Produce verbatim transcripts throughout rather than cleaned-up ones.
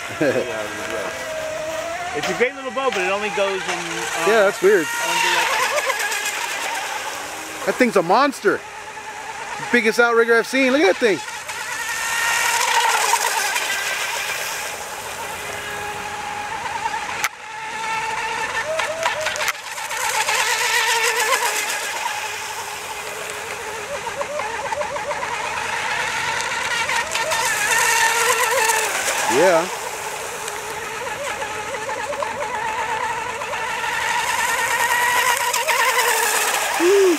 It's a great little bow, but it only goes in uh, yeah, that's weird. one direction. That thing's a monster. Biggest outrigger I've seen. Look at that thing. Yeah. Woo.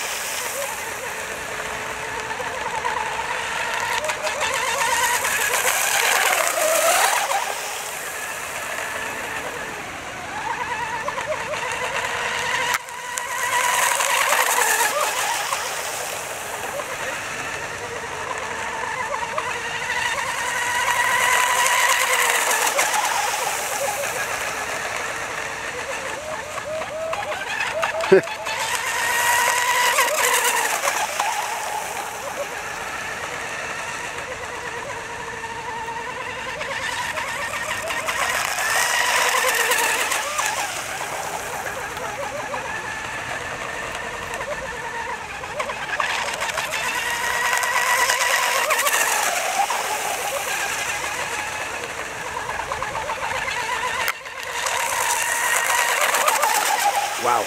Wow.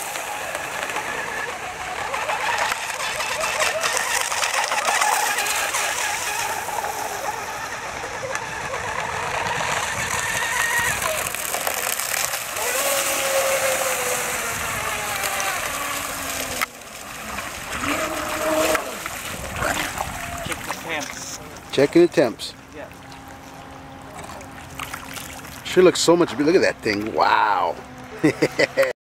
Check the temps. Checking the temps. Yeah. Sure looks so much big. Look at that thing. Wow.